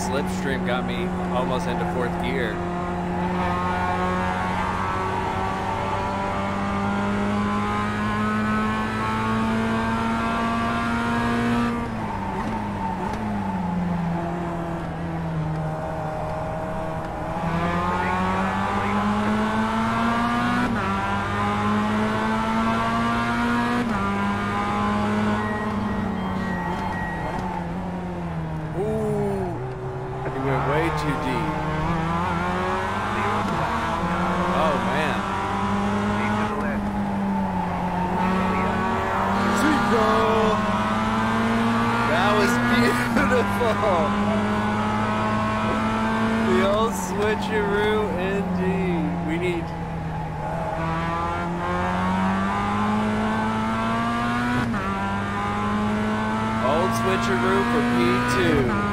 slipstream got me almost into fourth gear. The old switcheroo indeed. We need old switcheroo for P2.